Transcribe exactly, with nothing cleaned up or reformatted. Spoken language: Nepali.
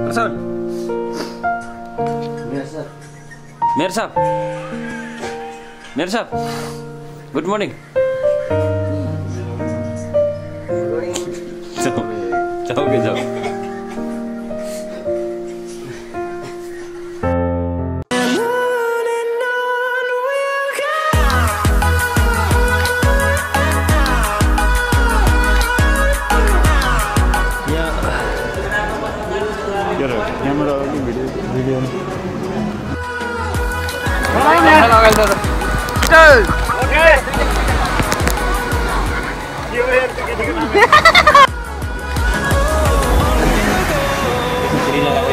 Rasul. Mir साहब Mir साहब good morning. जाओ जाओगे जाओ. Camera video video. Hello guys. Okay. You here to get